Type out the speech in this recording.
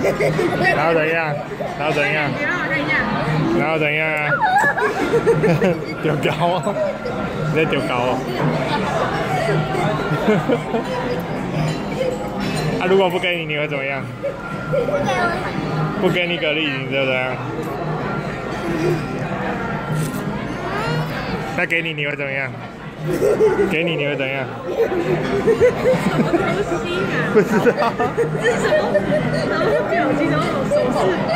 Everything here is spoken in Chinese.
然后怎样？然后怎样？然后怎样啊？丢高啊！你在丢高啊？啊！如果不给你，你会怎么样？不给你蛤蜊，你知道怎样？那给你，你会怎么样？给你，你会怎样？ 什么东西啊？ 不知道。 这是什么？然后表情都好手势。